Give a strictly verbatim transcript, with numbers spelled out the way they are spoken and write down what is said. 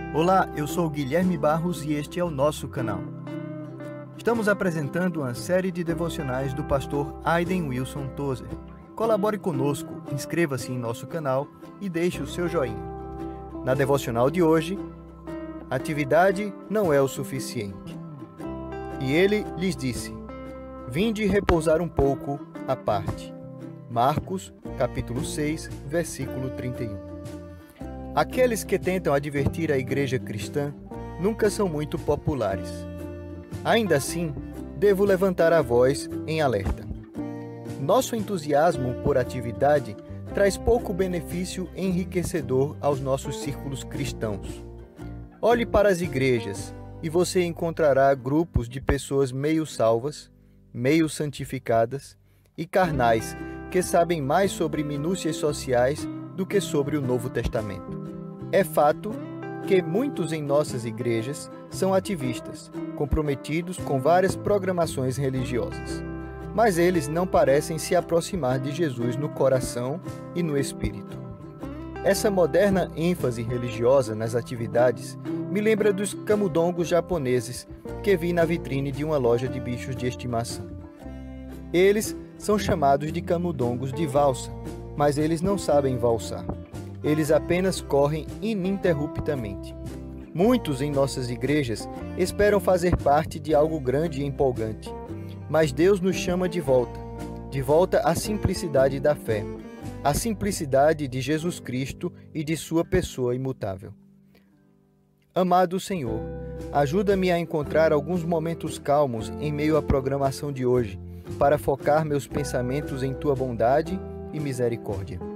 Olá, eu sou Guilherme Barros e este é o nosso canal. Estamos apresentando uma série de devocionais do pastor Aiden Wilson Tozer. Colabore conosco, inscreva-se em nosso canal e deixe o seu joinha. Na devocional de hoje, atividade não é o suficiente. E ele lhes disse: vinde repousar um pouco à parte. Marcos, capítulo seis, versículo trinta e um. Aqueles que tentam advertir a igreja cristã nunca são muito populares. Ainda assim, devo levantar a voz em alerta. Nosso entusiasmo por atividade traz pouco benefício enriquecedor aos nossos círculos cristãos. Olhe para as igrejas e você encontrará grupos de pessoas meio salvas, meio santificadas e carnais que sabem mais sobre minúcias sociais do que sobre o Novo Testamento. É fato que muitos em nossas igrejas são ativistas, comprometidos com várias programações religiosas, mas eles não parecem se aproximar de Jesus no coração e no espírito. Essa moderna ênfase religiosa nas atividades me lembra dos camundongos japoneses que vi na vitrine de uma loja de bichos de estimação. Eles são chamados de camundongos de valsa, mas eles não sabem valsar. Eles apenas correm ininterruptamente. Muitos em nossas igrejas esperam fazer parte de algo grande e empolgante, mas Deus nos chama de volta, de volta à simplicidade da fé, à simplicidade de Jesus Cristo e de sua pessoa imutável. Amado Senhor, ajuda-me a encontrar alguns momentos calmos em meio à programação de hoje, para focar meus pensamentos em Tua bondade e misericórdia.